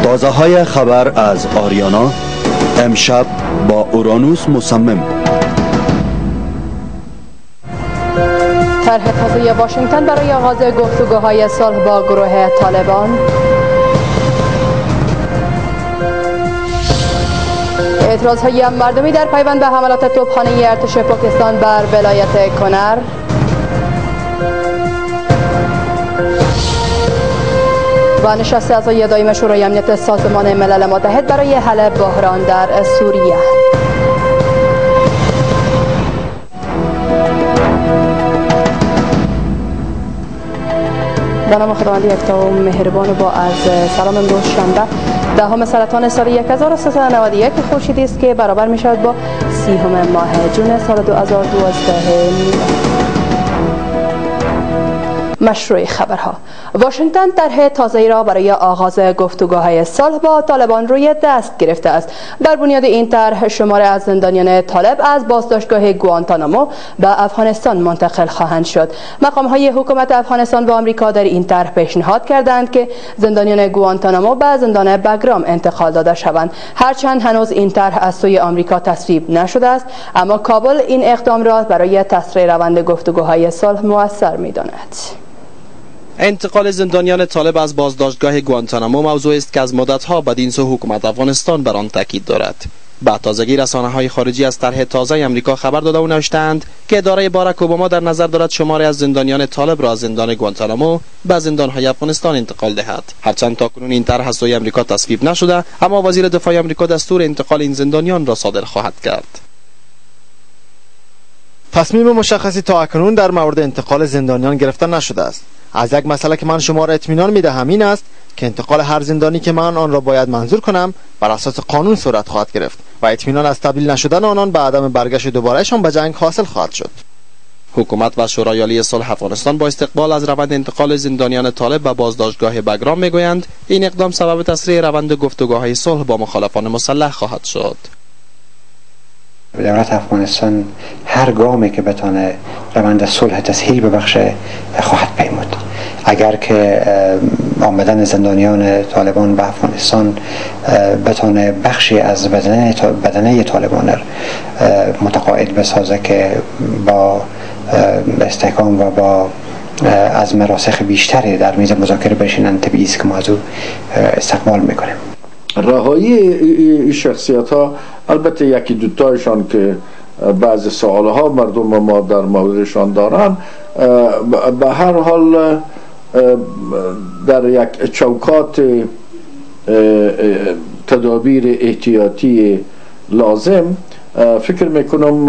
بازه‌های خبر از آریانا امشب با اورانوس مصمم. طرح تازه واشنگتن برای آغاز گفتگوهای صلح با گروه طالبان. اعتراضهای مردمی در پیوند به حملات توپخانه ارتش پاکستان بر ولایت کنر. و نشست اعضای دائم شورای امنیت سازمان ملل متحد برای حل بحران در سوریه. به نام خداوند یکتا و مهربان. با از سلام امروز شنبه دهم سرطان سال 1391 خورشیدی است که برابر می شود با 30 ماه جون سال 2012 میلادی. مشروع خبرها. واشنگتن طرح تازه‌ای را برای آغاز گفتگوهای صلح با طالبان روی دست گرفته است. بر بنیاد این طرح شماری از زندانیان طالب از بازداشتگاه گوانتانامو به افغانستان منتقل خواهند شد. مقام‌های حکومت افغانستان و آمریکا در این طرح پیشنهاد کردند که زندانیان گوانتانامو به زندان بگرام انتقال داده شوند. هرچند هنوز این طرح از سوی آمریکا تصویب نشده است، اما کابل این اقدام را برای تسریع روند گفتگوهای صلح مؤثر می‌داند. انتقال زندانیان طالب از بازداشتگاه گوانتانامو موضوع است که از مدت‌ها بدین سو حکومت افغانستان بر آن تاکید دارد. به تازگی رسانه‌های خارجی از طرح تازه آمریکا خبر داده و نوشتند که اداره باراک اوباما در نظر دارد شماری از زندانیان طالب را از زندان گوانتانامو به زندان‌های افغانستان انتقال دهد. هرچند تاکنون این طرح از سوی آمریکا تصویب نشده، اما وزیر دفاع آمریکا دستور انتقال این زندانیان را صادر خواهد کرد. تصمیم مشخصی تا اکنون در مورد انتقال زندانیان گرفته نشده است. از یک مسئله که من شما را اطمینان می‌دهم این است که انتقال هر زندانی که من آن را باید منظور کنم بر اساس قانون صورت خواهد گرفت و اطمینان از تبدیل نشدن آنان به عدم برگشت دوبارهشان به جنگ حاصل خواهد شد. حکومت و شورای عالی صلح افغانستان با استقبال از روند انتقال زندانیان طالب به بازداشتگاه بگرام میگویند این اقدام سبب تسریع روند گفتگوهای صلح با مخالفان مسلح خواهد شد. دولت افغانستان هر گامی که بتانه روند صلح تسهیل ببخشه خواهد پیمود. اگر که آمدن زندانیان طالبان به افغانستان بتانه بخشی از بدنه طالبان متقاعد بسازه که با استحکام و با از مراسخ بیشتری در میز مذاکره بشینن، طبیعی است که موضوع استقبال میکنه. رهایی این شخصیت ها البته یکی دوتایشان که بعض سوالها مردم ما در موردشان دارن، به هر حال در یک چوکات تدابیر احتیاطی لازم فکر میکنم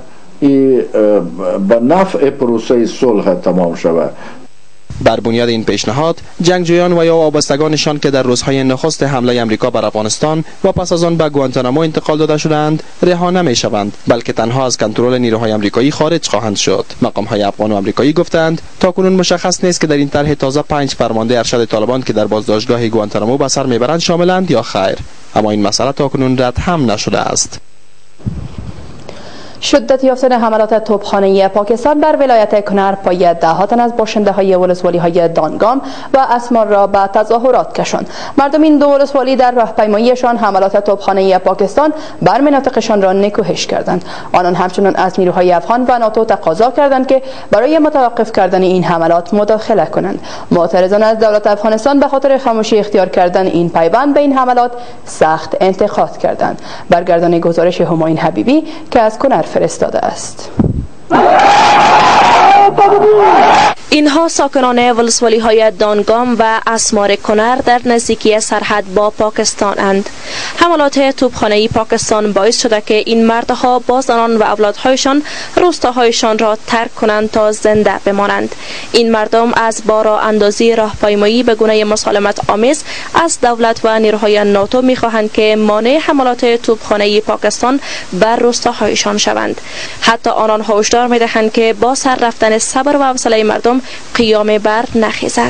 به نفع پروسه صلح تمام شود. بر بنیاد این پیشنهاد جنگجویان و یا وابستگانشان که در روزهای نخست حمله آمریکا بر افغانستان و پس از آن به گوانتانامو انتقال داده شدند رها نمی‌شوند، بلکه تنها از کنترل نیروهای آمریکایی خارج خواهند شد. مقام‌های افغان و آمریکایی گفتند تاکنون مشخص نیست که در این طرح تازه 5 فرمانده ارشد طالبان که در بازداشتگاه گوانتانامو به سر میبرند شاملند یا خیر، اما این مسئله تاکنون رد هم نشده است. شدت یافتن حملات توپخانه پاکستان بر ولایت کنر پای ده‌ها تن از باشنده‌های ولسوالی‌های دانگام و اسمار را به تظاهرات کشاند. مردم این دو ولسوالی در راهپیماییشان حملات توپخانه پاکستان بر مناطقشان را نکوهش کردند. آنان همچنان از نیروهای افغان و ناتو تقاضا کردند که برای متوقف کردن این حملات مداخله کنند. معترضان از دولت افغانستان به خاطر خاموشی اختیار کردن این پیوند به این حملات سخت انتقاد کردند. برگردان گزارش همایون حبیبی که از کنر فرستاده است. اینها ساکنان ولسوالی‌های دانگام و اسمار کنر در نزدیکی سرحد با پاکستان اند. حملات توپخانه‌ای پاکستان باعث شده که این مردها با زنان و اولادهایشان روستاهایشان را ترک کنند تا زنده بمانند. این مردم از بارا اندازی راهپیمایی به گونه مسالمت آمیز از دولت و نیروهای ناتو می‌خواهند که مانع حملات توپخانه‌ای پاکستان بر روستاهایشان شوند. حتی آنان هشدار می‌دهند که با سر رفتن صبر و حوصله مردم قیام بر نخیزد.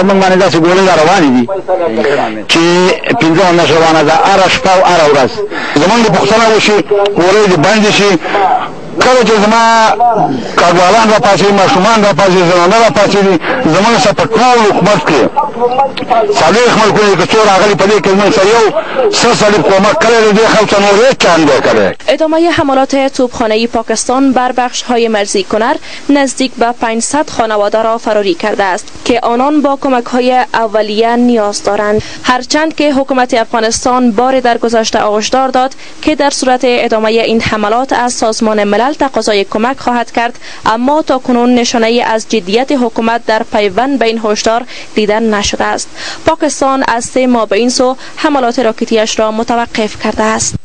چې پنځه نشوانه ده ارشپاو ارورس زمونږ د پښتنه وشي کولې د باندې شي کله چې زما کارګران را پاسې ماشومان را پاسې زنانه را پاسې زمونږ سره په ټول حکومت کې څلوېښت ملکونه که څو راغلي په دې کې زمونږ سره یو څه سړي کومک کړی دی، دې خلکو نور هېڅ چا نه دی کړی. ادامه حملات توپخانه‌ای پاکستان بر بخش‌های مرزی کنر نزدیک به 500 خانواده را فراری کرده است که آنان با کمک‌های اولیه نیاز دارند. هرچند که حکومت افغانستان بار در گذشته هشدار داد که در صورت ادامه این حملات از سازمان ملل تقاضای کمک خواهد کرد، اما تا کنون نشانه‌ای از جدیت حکومت در پیوند به این هشدار دیده نشده است. پاکستان از 3 ماه به این سو حملات راکتیش را متوقف کرده است.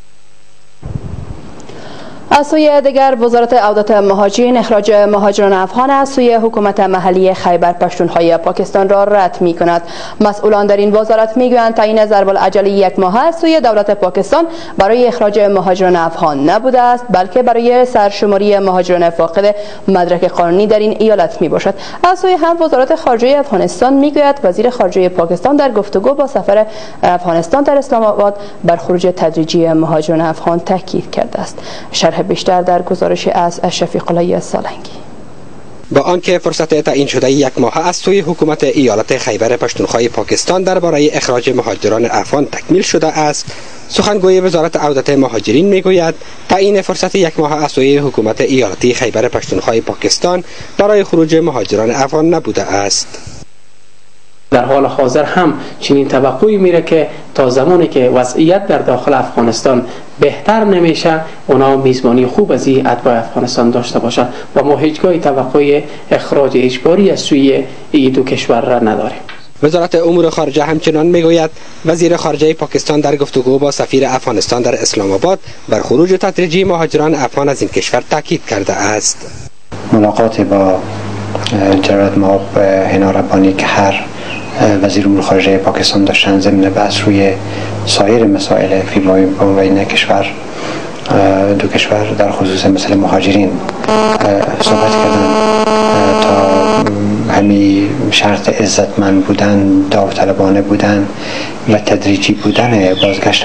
از سوی دیگر وزارت عودت مهاجرین اخراج مهاجران افغان از سوی حکومت محلی خیبر پشتونخوا پاکستان را رد می کند. مسئولان در این وزارت می گویند تعیین ضرب العجل 1 ماه از سوی دولت پاکستان برای اخراج مهاجران افغان نبوده است، بلکه برای سرشماری مهاجران فاقد مدرک قانونی در این ایالت می باشد. از سوی هم وزارت خارجه افغانستان می گوید وزیر خارجه پاکستان در گفتگو با سفیر افغانستان در اسلام آباد بر خروج تدریجی مهاجران افغان تاکید کرده است. شرح بیشتر در گزارش از شفیق الله سالنگی. با آنکه فرصت تعیین شده 1 ماه از سوی حکومت ایالت خیبر پشتونخوا پاکستان درباره اخراج مهاجران افغان تکمیل شده است، سخنگوی وزارت عودت مهاجرین میگوید تعیین فرصت 1 ماه از سوی حکومت ایالتی خیبر پشتونخوا پاکستان برای خروج مهاجران افغان نبوده است. در حال حاضر هم چنین توقعی میره که تا زمانی که وضعیت در داخل افغانستان بهتر نمیشه اونا میزبانی خوب از این اتباع افغانستان داشته باشند و ما هیچگاه توقع اخراج اجباری از سوی این دو کشور را نداریم. وزارت امور خارجه همچنان میگوید وزیر خارجه پاکستان در گفتگو با سفیر افغانستان در اسلام آباد بر خروج تدریجی مهاجران افغان از این کشور تاکید کرده است. ملاقات با جناب ماب هنا ربانی که هر وزیر امور خارجه پاکستان داشتن ضمن بحث روی سایر مسائل فی بین دو کشور در خصوص مسئله مهاجرین صحبت کردن تا همین شرط عزتمند بودن، داوطلبانه بودن و تدریجی بودن بازگشت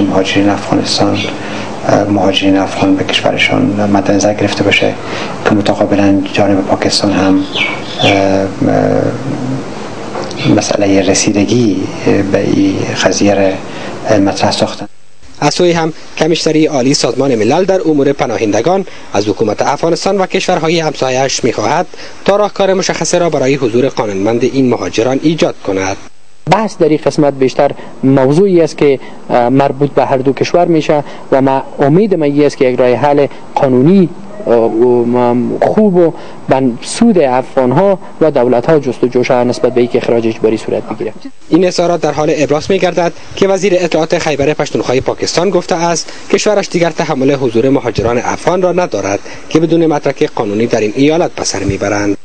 مهاجرین افغان به کشورشان مد نظر گرفته باشه که متقابلا جانب پاکستان هم مسئله رسیدگی به این قضیه مطرح ساختن. از سوی هم کمیشنری عالی سازمان ملل در امور پناهندگان از حکومت افغانستان و کشورهای همسایه‌اش می‌خواهد تا راهکار مشخصه را برای حضور قانونمند این مهاجران ایجاد کند. بحث در این قسمت بیشتر موضوعی است که مربوط به هر دو کشور میشه و ما امید من است که یک راه حل قانونی خوب و سود افغان‌ها و دولت‌ها جستجوش نسبت به اینکه اخراج اجباری صورت بگیره. این اظهارات در حال ابراز می‌گردد که وزیر اطلاعات خیبر پشتونخوا پاکستان گفته است کشورش دیگر تحمل حضور مهاجران افغان را ندارد که بدون مدرک قانونی در این ایالت به سر میبرند.